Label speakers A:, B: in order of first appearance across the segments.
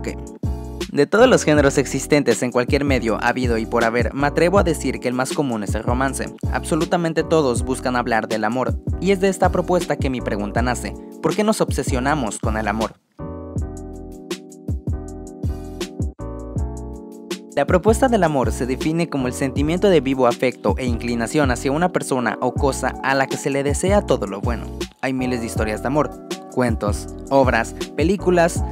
A: Ok. De todos los géneros existentes en cualquier medio habido y por haber, me atrevo a decir que el más común es el romance. Absolutamente todos buscan hablar del amor, y es de esta propuesta que mi pregunta nace: ¿por qué nos obsesionamos con el amor? La propuesta del amor se define como el sentimiento de vivo afecto e inclinación hacia una persona o cosa a la que se le desea todo lo bueno. Hay miles de historias de amor, cuentos, obras, películas.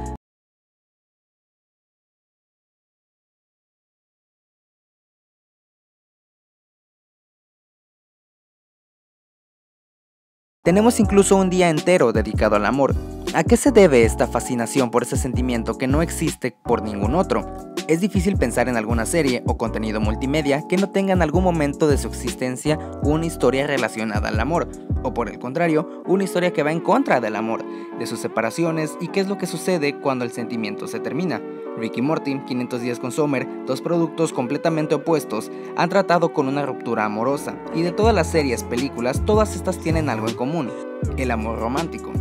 A: Tenemos incluso un día entero dedicado al amor. ¿A qué se debe esta fascinación por ese sentimiento que no existe por ningún otro? Es difícil pensar en alguna serie o contenido multimedia que no tenga en algún momento de su existencia una historia relacionada al amor, o por el contrario, una historia que va en contra del amor, de sus separaciones y qué es lo que sucede cuando el sentimiento se termina. Rick y Morty, 500 días con Summer, dos productos completamente opuestos, han tratado con una ruptura amorosa, y de todas las series, películas, todas estas tienen algo en común: el amor romántico.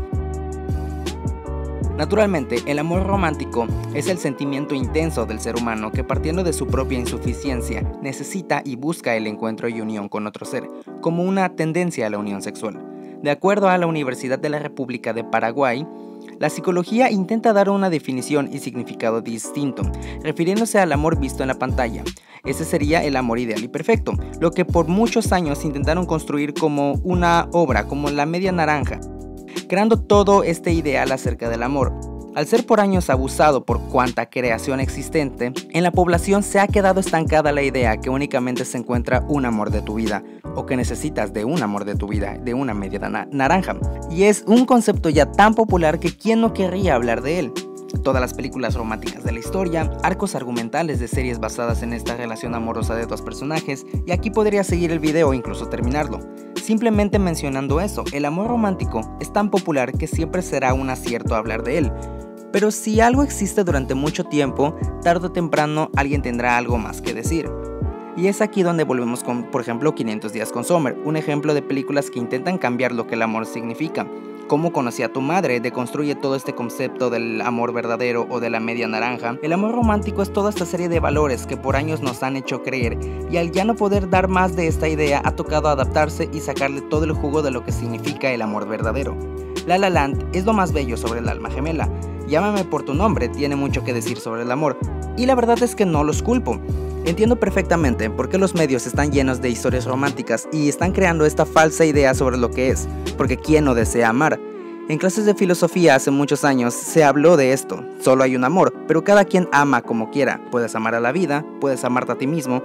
A: Naturalmente, el amor romántico es el sentimiento intenso del ser humano que, partiendo de su propia insuficiencia, necesita y busca el encuentro y unión con otro ser, como una tendencia a la unión sexual. De acuerdo a la Universidad de la República de Paraguay, la psicología intenta dar una definición y significado distinto, refiriéndose al amor visto en la pantalla. Ese sería el amor ideal y perfecto, lo que por muchos años intentaron construir como una obra, como la media naranja, creando todo este ideal acerca del amor. Al ser por años abusado por cuanta creación existente, en la población se ha quedado estancada la idea que únicamente se encuentra un amor de tu vida, o que necesitas de un amor de tu vida, de una media naranja. Y es un concepto ya tan popular que ¿quién no querría hablar de él? Todas las películas románticas de la historia, arcos argumentales de series basadas en esta relación amorosa de dos personajes, y aquí podría seguir el video e incluso terminarlo. Simplemente mencionando eso, el amor romántico es tan popular que siempre será un acierto hablar de él. Pero si algo existe durante mucho tiempo, tarde o temprano alguien tendrá algo más que decir. Y es aquí donde volvemos con, por ejemplo, 500 días con Summer, un ejemplo de películas que intentan cambiar lo que el amor significa. Cómo conocí a tu madre deconstruye todo este concepto del amor verdadero o de la media naranja. El amor romántico es toda esta serie de valores que por años nos han hecho creer, y al ya no poder dar más de esta idea ha tocado adaptarse y sacarle todo el jugo de lo que significa el amor verdadero. La La Land es lo más bello sobre el alma gemela. Llámame por tu nombre tiene mucho que decir sobre el amor, y la verdad es que no los culpo. Entiendo perfectamente por qué los medios están llenos de historias románticas y están creando esta falsa idea sobre lo que es, porque ¿quién no desea amar? En clases de filosofía hace muchos años se habló de esto: solo hay un amor, pero cada quien ama como quiera. Puedes amar a la vida, puedes amarte a ti mismo,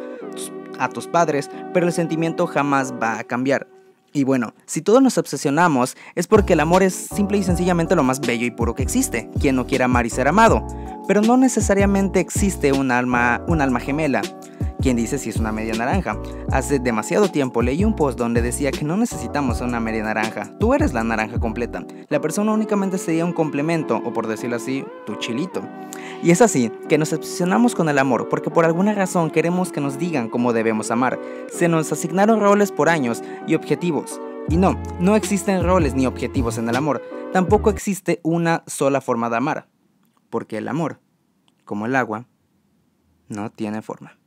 A: a tus padres, pero el sentimiento jamás va a cambiar. Y bueno, si todos nos obsesionamos es porque el amor es simple y sencillamente lo más bello y puro que existe. ¿Quién no quiere amar y ser amado? Pero no necesariamente existe un alma gemela. ¿Quién dice si es una media naranja? Hace demasiado tiempo leí un post donde decía que no necesitamos una media naranja. Tú eres la naranja completa. La persona únicamente sería un complemento, o por decirlo así, tu chilito. Y es así que nos obsesionamos con el amor porque por alguna razón queremos que nos digan cómo debemos amar. Se nos asignaron roles por años y objetivos. Y no existen roles ni objetivos en el amor. Tampoco existe una sola forma de amar. Porque el amor, como el agua, no tiene forma.